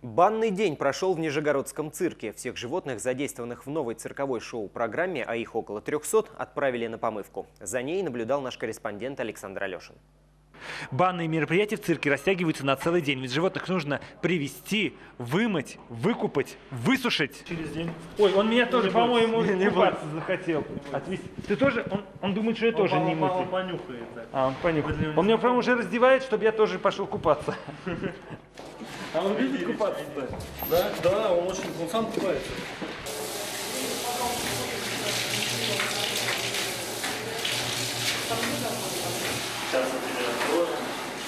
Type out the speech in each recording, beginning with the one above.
Банный день прошел в Нижегородском цирке. Всех животных, задействованных в новой цирковой шоу-программе, а их около 300, отправили на помывку. За ней наблюдал наш корреспондент Александр Алешин. Банные мероприятия в цирке растягиваются на целый день, ведь животных нужно привести, вымыть, выкупать, высушить. Через день. Ой, он меня тоже, по-моему, купаться захотел. Отвести. Ты тоже? Он думает, что я тоже не мытый. Он понюхает. А, он понюхает. Он меня прям уже раздевает, чтобы я тоже пошел купаться. А он любит купаться? Да? Да, он сам купается. Сейчас я тебе открою.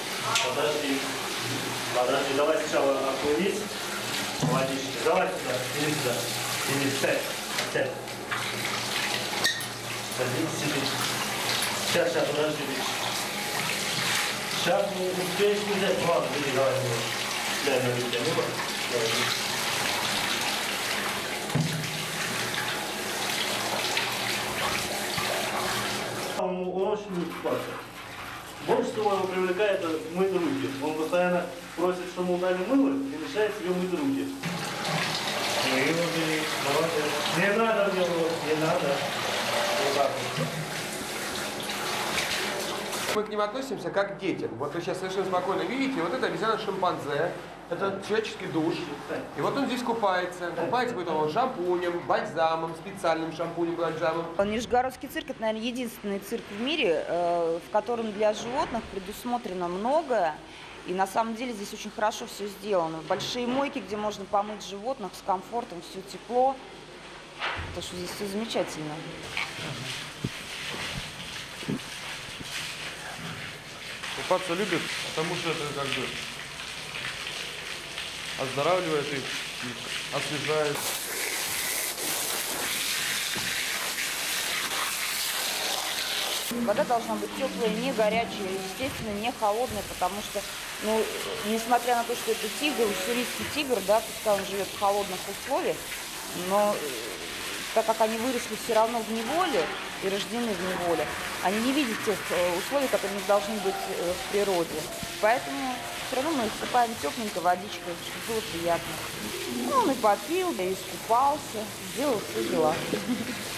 Подожди, давай сначала окунись. Водички. Давай сюда, иди сюда. Иди, сядь. Сиди. Сейчас, подожди. Сейчас не успеешь не взять. Ладно, иди, давай. Дай мне руки. Он очень любит купаться. Больше всего его привлекает мыть руки. Он постоянно просит, чтобы ему дали мыло и мешает себе мыть руки. Не надо мне не надо. Вот так вот. Мы к ним относимся как к детям. Вот вы сейчас совершенно спокойно видите, вот это обезьяна-шимпанзе, это человеческий душ. И вот он здесь купается. Купается он шампунем, бальзамом, специальным шампунем, бальзамом. Нижегородский цирк – это, наверное, единственный цирк в мире, в котором для животных предусмотрено многое. И на самом деле здесь очень хорошо все сделано. Большие мойки, где можно помыть животных с комфортом, все тепло. Потому что здесь все замечательно. Купаться любят, потому что это как бы оздоравливает их, освежает. Вода должна быть теплая, не горячая, естественно, не холодная, потому что, несмотря на то, что это тигр, уссурийский тигр, да, пускай он живет в холодных условиях, но так как они выросли все равно в неволе и рождены в неволе, они не видят тех условий, которые у них должны быть в природе. Поэтому все равно мы их купаем тепленькой водичкой, чтобы было приятно. Он и попил, и искупался, сделал все дела.